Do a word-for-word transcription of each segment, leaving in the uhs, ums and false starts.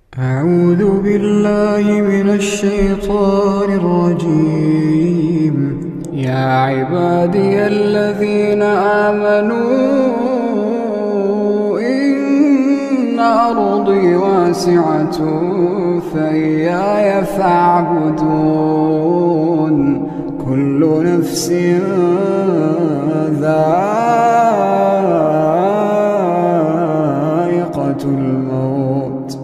أعوذ بالله من الشيطان الرجيم. يا عبادي الذين آمنوا إن أرضي واسعة فإياي فاعبدون. كل نفس ذائقة الموت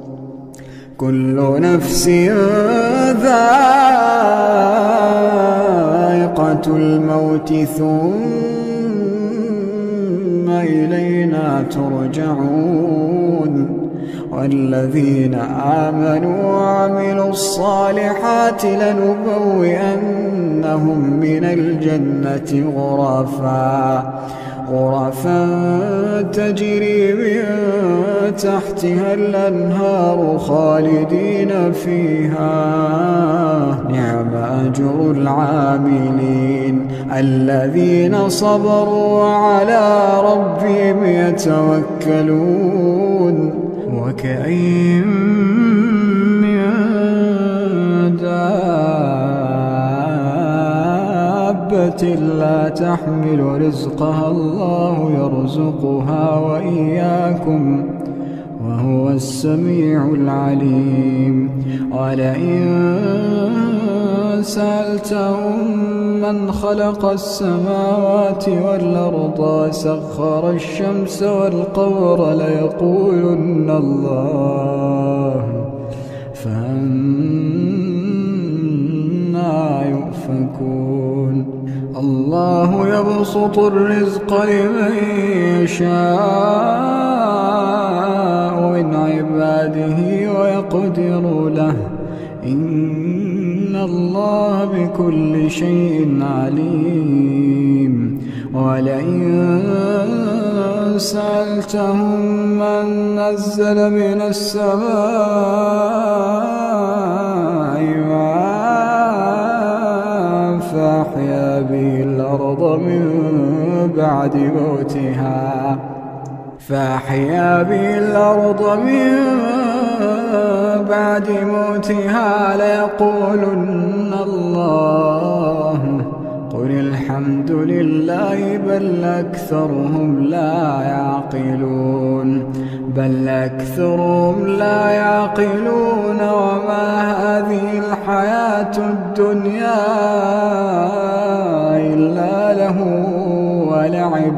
كل نفس ذائقة الموت ثم إلينا ترجعون. والذين آمنوا وعملوا الصالحات لنبوئنهم من الجنة غرفا غرفا تجري من تحتها الأنهار خالدين فيها. نعم أجر العاملين الذين صبروا وعلى ربهم يتوكلون. وكأين من دابة لا تحمل رزقها الله يرزقها وإياكم وهو السميع العليم. ولئن سألتهم من خلق السماوات والأرض وسخر الشمس والقمر ليقولن الله فأنى يؤفكون. الله يبسط الرزق لمن يشاء من عباده ويقدر له إن الله بكل شيء عليم. ولئن سألتهم من نزل من السماء ماء فأحيا به الأرض من بعد موتها فأحيا به الأرض من بعد موتها ليقولن الله قل الحمد لله بل أكثرهم لا يعقلون بل أكثرهم لا يعقلون. وما هذه الحياة الدنيا إلا له ولعب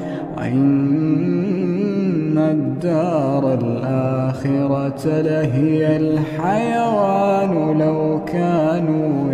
وإن الدار الآخرة لهي الحيوان لو كانوا